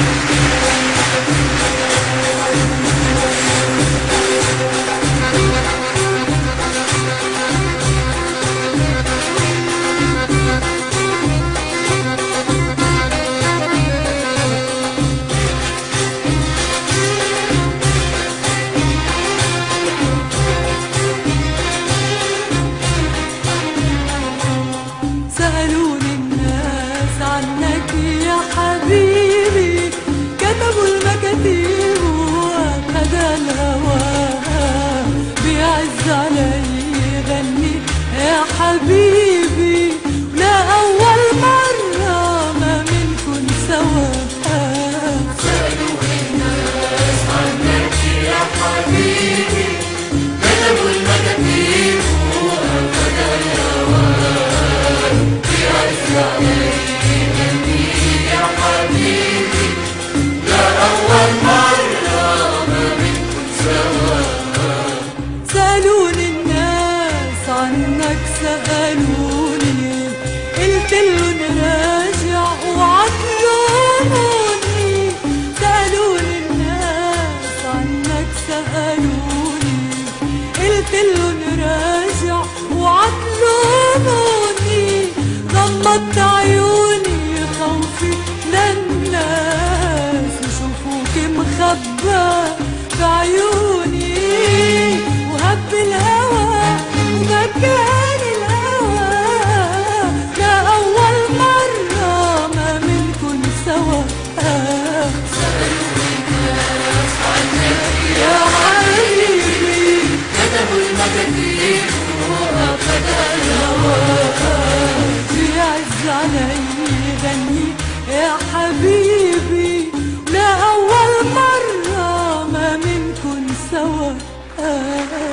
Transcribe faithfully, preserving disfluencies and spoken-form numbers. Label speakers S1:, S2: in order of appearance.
S1: سألوني الناس عنك يا حبيبي، كتبوا المكاتيب وأخد الهوى، بيعز علي يغني يا حبيبي، لا أول مرة ما منكن سوا.
S2: سألوني الناس عنك يا حبيبي، كتبوا المكاتيب وأخد الهوى، بيعز علي يغني يا حبيبي، لا أول مرة ما منكن سوا.
S1: سألوني الناس عنك سألوني، قلتلن راجع وعطلوني. سألوني الناس عنك سألوني، قلتلن راجع وعطلوني. غمضت عيوني خوفي للناس يشوفوك مخبى بعيوني، وهب الهوى ومكان الهوى، لا أول مرة ما منكن سوا.
S2: سألوني الناس عنك
S1: يا حبيبي،
S2: كتبوا المكاتيب وأخد الهوى،
S1: بيعز علي يغني يا حبيبي، لا أول مرة ما منكن سوا.